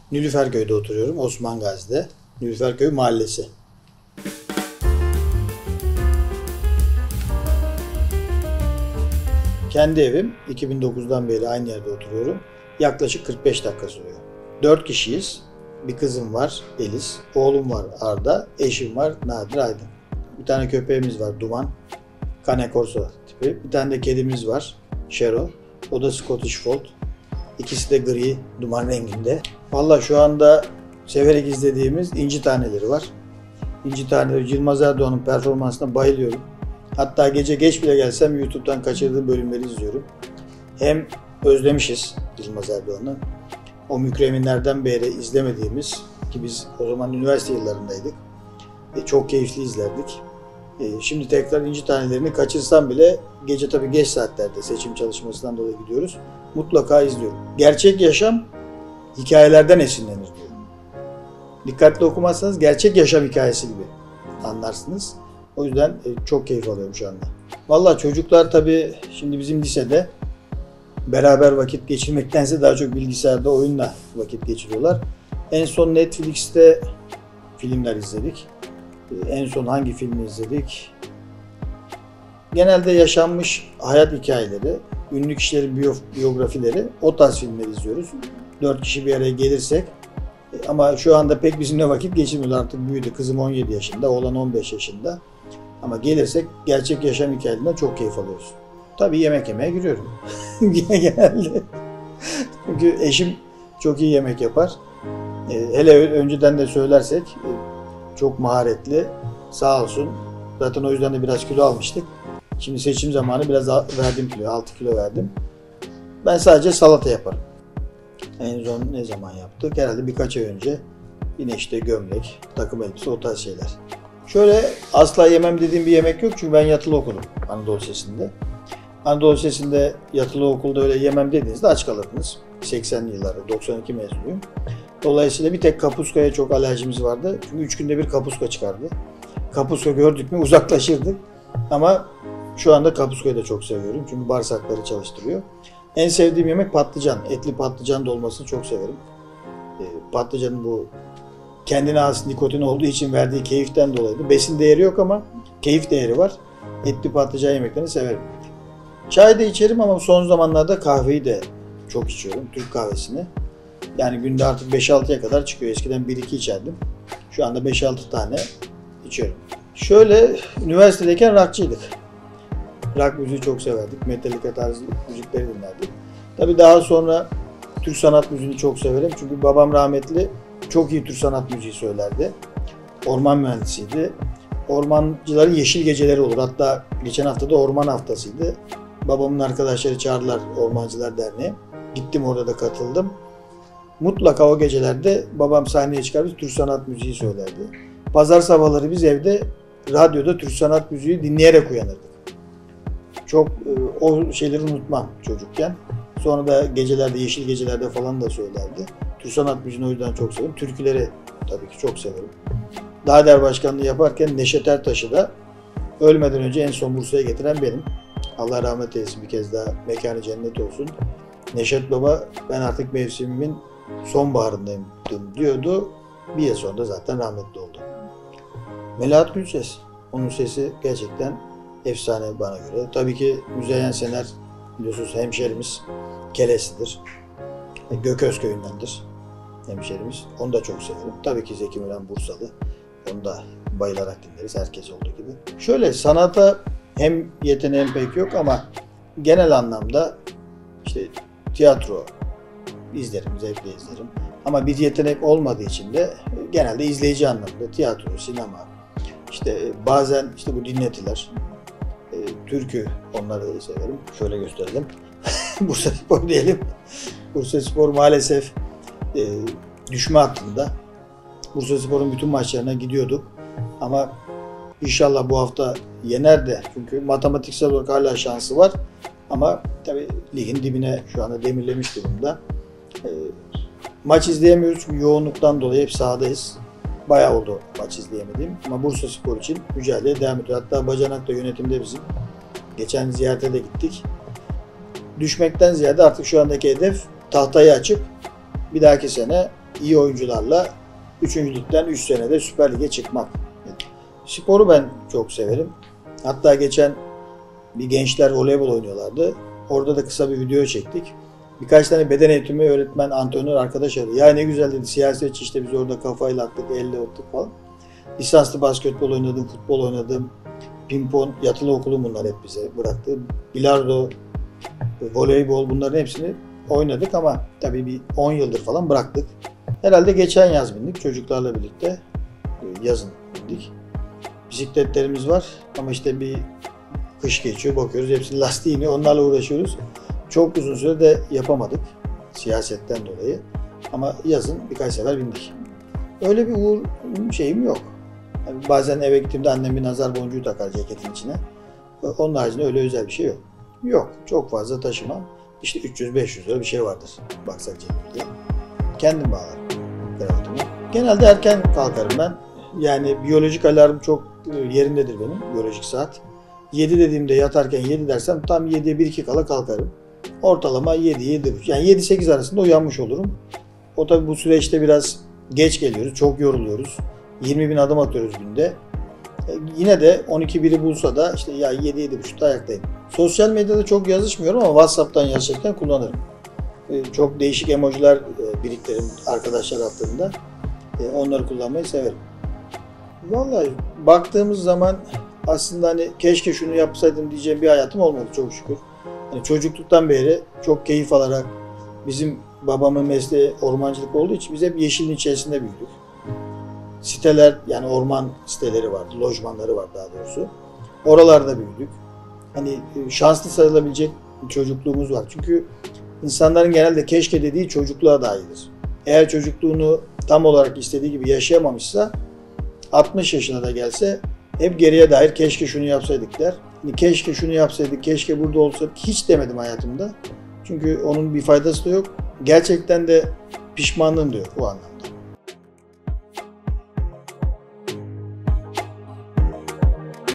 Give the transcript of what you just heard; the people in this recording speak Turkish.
Nilüferköy'de oturuyorum, Osman Gazi'de. Nilüferköy Mahallesi. Kendi evim, 2009'dan beri aynı yerde oturuyorum. Yaklaşık 45 dakika sürüyor. 4 kişiyiz. Bir kızım var, Eliz. Oğlum var, Arda. Eşim var, Nadir Aydın. Bir tane köpeğimiz var, Duman. Cane Corso tipi. Bir tane de kedimiz var, Şero. O da Scottish Fold. İkisi de gri, duman renginde. Vallahi şu anda severek izlediğimiz İnci Taneleri var. İnci Taneleri, Yılmaz Erdoğan'ın performansına bayılıyorum. Hatta gece geç bile gelsem YouTube'dan kaçırdığım bölümleri izliyorum. Hem özlemişiz Yılmaz Erdoğan'ı. O Mükreminlerden beri izlemediğimiz, ki biz o zaman üniversite yıllarındaydık. Çok keyifli izlerdik. Şimdi tekrar İnci Tanelerini kaçırsam bile gece tabii geç saatlerde seçim çalışmasından dolayı gidiyoruz. Mutlaka izliyorum. Gerçek yaşam hikayelerden esinlenir diyor. Dikkatli okumazsanız gerçek yaşam hikayesi gibi anlarsınız. O yüzden çok keyif alıyorum şu anda. Vallahi çocuklar tabii şimdi bizim lisede beraber vakit geçirmektense daha çok bilgisayarda oyunla vakit geçiriyorlar. En son Netflix'te filmler izledik. En son hangi filmi izledik? Genelde yaşanmış hayat hikayeleri, ünlü kişilerin biyografileri, o tarz filmleri izliyoruz. 4 kişi bir araya gelirsek. Ama şu anda pek bizimle vakit geçirmiyorlar, artık büyüdü. Kızım 17 yaşında, oğlan 15 yaşında. Ama gelirsek gerçek yaşam hikayelerinden çok keyif alıyoruz. Tabii yemek yemeye giriyorum. Genelde. Çünkü eşim çok iyi yemek yapar. Hele önceden de söylersek çok maharetli. Sağ olsun. Zaten o yüzden de biraz kilo almıştık. Şimdi seçim zamanı biraz verdim kilo. 6 kilo verdim. Ben sadece salata yaparım. En son ne zaman yaptık? Herhalde birkaç ay önce. Yine işte gömlek, takım elbise, o tarz şeyler. Şöyle asla yemem dediğim bir yemek yok. Çünkü ben yatılı okudum Anadolu Lisesi'nde. Anadolu Lisesi'nde yatılı okulda öyle yemem dediğinizde aç kalırdınız. 80'li yıllarda, 92 mezunuyum. Dolayısıyla bir tek kapuskaya çok alerjimiz vardı. Çünkü 3 günde bir kapuska çıkardı. Kapuska gördük mü uzaklaşırdık. Ama şu anda kapuskayı da çok seviyorum. Çünkü bağırsakları çalıştırıyor. En sevdiğim yemek patlıcan. Etli patlıcan dolmasını çok severim. Patlıcanın bu kendine has nikotin olduğu için verdiği keyiften dolayı. Besin değeri yok ama keyif değeri var. Etli patlıcan yemeklerini severim. Çay da içerim ama son zamanlarda kahveyi de çok içiyorum. Türk kahvesini. Yani günde artık 5-6'ya kadar çıkıyor. Eskiden 1-2 içerdim. Şu anda 5-6 tane içiyorum. Şöyle, üniversitedeyken rockçıydık. Rock müziği çok severdik. Metallica tarzı müzikleri dinlerdik. Tabii daha sonra Türk sanat müziğini çok severim. Çünkü babam rahmetli çok iyi Türk sanat müziği söylerdi. Orman mühendisiydi. Ormancıların yeşil geceleri olur. Hatta geçen hafta da orman haftasıydı. Babamın arkadaşları çağırdılar Ormancılar Derneği. Gittim, orada da katıldım. Mutlaka o gecelerde babam sahneye çıkardı, Türk sanat müziği söylerdi. Pazar sabahları biz evde radyoda Türk sanat müziği dinleyerek uyanırdık. Çok o şeyleri unutmam çocukken. Sonra da gecelerde, yeşil gecelerde falan da söylerdi. Türk sanat müziğini o yüzden çok severim. Türküleri tabii ki çok severim. Dağder Başkanlığı yaparken Neşet Ertaş'ı da ölmeden önce en son Bursa'ya getiren benim. Allah rahmet eylesin, bir kez daha mekanı cennet olsun. Neşet Baba, ben artık mevsimimin sonbaharındayım diyordu. Bir yıl sonra da zaten rahmetli oldu. Melahat Gülses, onun sesi gerçekten efsane bana göre. Tabii ki Müzeyyen Sener, biliyorsunuz hemşerimiz, Kelesi'dir. Göközköy'ündendir hemşerimiz. Onu da çok severim. Tabii ki Zeki Müren Bursalı. Onu da bayılarak dinleriz, herkes olduğu gibi. Şöyle, sanata hem yeteneğim pek yok ama genel anlamda işte tiyatro izlerim, zevkle izlerim. Ama bir yetenek olmadığı için de genelde izleyici anlamda tiyatro, sinema, işte bazen işte bu dinletiler, türkü, onları da severim. Şöyle gösterelim. Bursaspor diyelim. Bursaspor maalesef düşme hattında. Bursaspor'un bütün maçlarına gidiyorduk. Ama inşallah bu hafta yener de, çünkü matematiksel olarak hala şansı var. Ama tabii ligin dibine şu anda demirlemiş durumda. Maç izleyemiyoruz çünkü yoğunluktan dolayı hep sahadayız. Bayağı oldu maç izleyemediğim. Ama Bursaspor için mücadeleye devam ediyor. Hatta Bacanak da yönetimde bizim. Geçen ziyarete de gittik. Düşmekten ziyade artık şu andaki hedef tahtayı açıp bir dahaki sene iyi oyuncularla 3. ligden 3 senede Süper Lig'e çıkmak. Sporu ben çok severim. Hatta geçen bir gençler voleybol oynuyorlardı. Orada da kısa bir video çektik. Birkaç tane beden eğitimi öğretmen, antrenör arkadaş aradı. Ya ne güzel dedi, siyasetçi işte, biz orada kafayla attık, elle attık falan. Lisanslı basketbol oynadım, futbol oynadım. Pimpon, yatılı okulum bunlar hep bize bıraktı. Bilardo, voleybol, bunların hepsini oynadık ama tabii bir 10 yıldır falan bıraktık. Herhalde geçen yaz bindik çocuklarla birlikte. Yazın bindik. Bisikletlerimiz var ama işte bir kış geçiyor, bakıyoruz hepsinin lastiği iniyor, onlarla uğraşıyoruz. Çok uzun süre de yapamadık siyasetten dolayı. Ama yazın birkaç sefer bindik. Öyle bir şeyim yok. Yani bazen eve gittiğimde annem bir nazar boncuğu takar ceketin içine. Onun haricinde öyle özel bir şey yok. Yok, çok fazla taşımam. İşte 300-500 lira bir şey vardır baksak cebimizde. Kendim bağlarım kravatımı. Genelde erken kalkarım ben. Yani biyolojik alarm çok yerindedir benim, biyolojik saat. 7 dediğimde yatarken 7 dersem tam 7'ye 1-2 kala kalkarım. Ortalama 7-7,5 yani 7-8 arasında uyanmış olurum. O tabi bu süreçte biraz geç geliyoruz, çok yoruluyoruz. 20.000 adım atıyoruz günde. Yine de 12-1'i bulsa da işte ya 7-7,5'da ayaktayım. Sosyal medyada çok yazışmıyorum ama WhatsApp'tan yazışırken kullanırım. Çok değişik emojiler biriktiririm arkadaşlar attığında. Onları kullanmayı severim. Vallahi baktığımız zaman aslında hani keşke şunu yapsaydım diyeceğim bir hayatım olmadı çok şükür. Yani çocukluktan beri çok keyif alarak, bizim babamın mesleği ormancılık olduğu için biz hep yeşilin içerisinde büyüdük. Siteler, yani orman siteleri vardı, lojmanları var daha doğrusu. Oralarda büyüdük. Hani şanslı sayılabilecek çocukluğumuz var. Çünkü insanların genelde keşke dediği çocukluğa dairdir. Eğer çocukluğunu tam olarak istediği gibi yaşayamamışsa 60 yaşına da gelse hep geriye dair keşke şunu yapsaydık der. Hani keşke şunu yapsaydık, keşke burada olsaydık hiç demedim hayatımda. Çünkü onun bir faydası da yok. Gerçekten de pişmanlığım da yok o anlamda.